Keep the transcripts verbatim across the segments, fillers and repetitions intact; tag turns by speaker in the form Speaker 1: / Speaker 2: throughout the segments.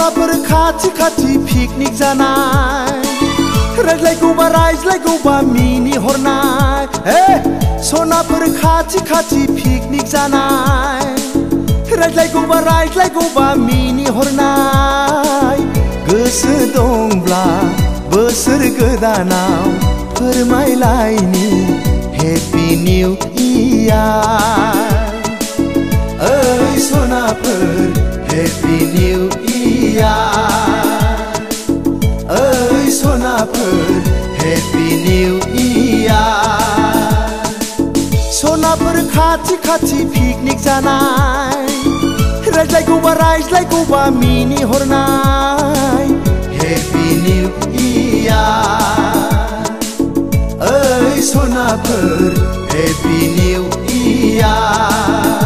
Speaker 1: सनाफोर खाथि खाथि पिकनिक जानाय रायज्लायगौबा रायज्लायगौबा मिनि हरनाय हे सनाफोर खाथि खाथि पिकनिक जानाय रायज्लायगौबा रायज्लायगौबा मिनि हरनाय गोसो दंब्ला बोसोर गोदानाव फोरमायलायनि हेपि निउ इयार ओइ सनाफोर हेपि निउ इयार ओइ सनाफोर हेपि निउ इयार सनाफोर खाथि खाथि पिकनिक जानाय रायज्लायगौबा रायज्लायगौबा मिनि हरनाय हेपि निउ इयार ओइ सनाफोर हेपि निउ इयार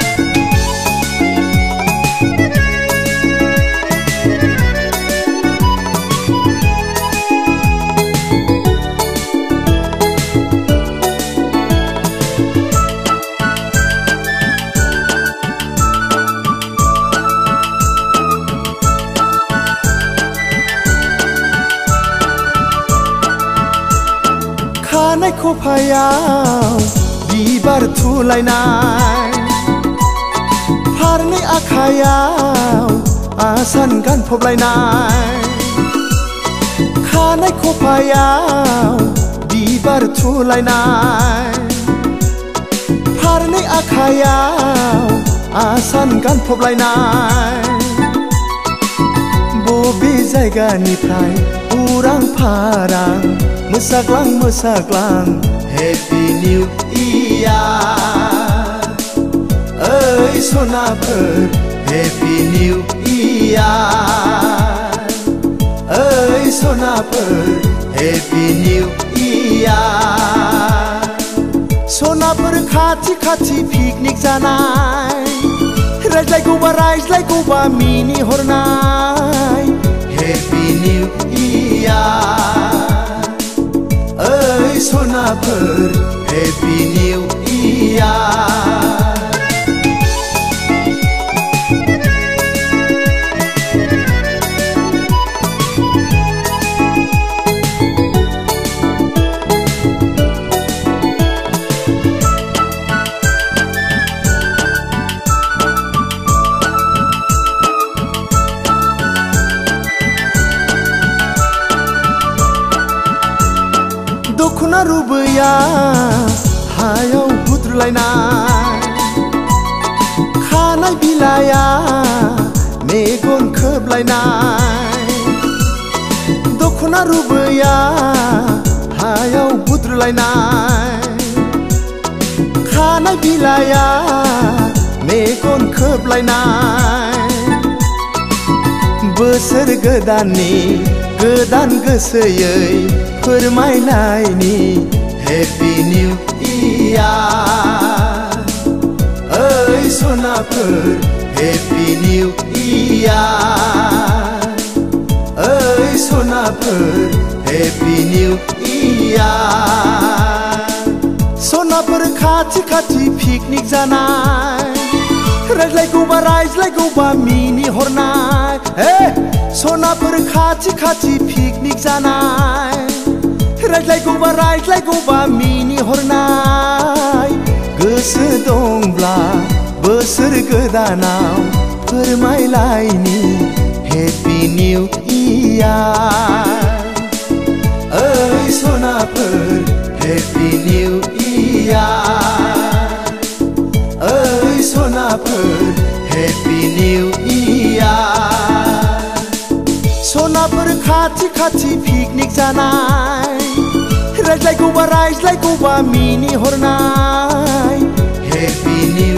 Speaker 1: खानाय खफायाव बिबार थुलायनाय फारनै आखायाव आसान गानफबलायनाय खानाय खफायाव बिबार थुलायनाय फारनै आखायाव आसान गानफबलायनाय बबे जायगानिफ्राय उरां फारां मोसाग्लां मोसाग्लां हेपि निउ इयार ओइ सनाफोर हेपि निउ इयार ओइ सनाफोर हेपि निउ इयार सनाफोर खाथि खाथि पिकनिक जानाय रायज्लायगौबा रायज्लायगौबा मिनि हरनाय हेपि निउ इयार ओइ सनाफोर हेपि निउ इयार दखना रुबैया हायाव बुद्रुलायनाय खानाय बिलाया मेगन खोबलायनाय दखना रुबैया हायाव बुद्रुलायनाय खानाय बिलाया मेगन खोबलायनाय बोसोर गोदाननि गोदान गोसोयै फोरमायनायनि हेपि निउ इयार ओइ सनाफोर हेपि निउ इयार ओइ सनाफोर हेपि निउ इयार सनाफोर खाथि खाथि पिकनिक जानाय रायज्लायगौबा रायज्लायगौबा मिनि हरनाय हे सनाफोर खाथि खाथि पिकनिक जानाय रायज्लायगौबा रायज्लायगौबा मिनि हरनाय गोसो दंब्ला बोसोर गोदानाव फोरमायलायनि हेपि निउ इयार ओइ सनाफोर हेपि निउ इयार ओइ सनाफोर हेपि निउ इयार सनाफोर खाथि खाथि पिकनिक जानाय रायज्लायगौबा रायज्लायगौबा मिनि हरनाय हेपि निउ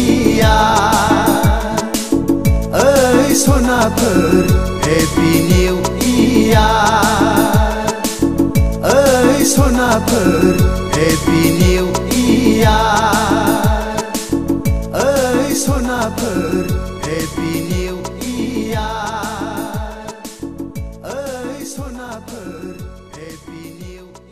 Speaker 1: इयार ओइ सनाफोर हेपि निउ इयार ओइ सनाफोर हेपि निउ इयार ओइ सनाफोर हेपि निउ इयार ओइ सनाफोर हेपि निउ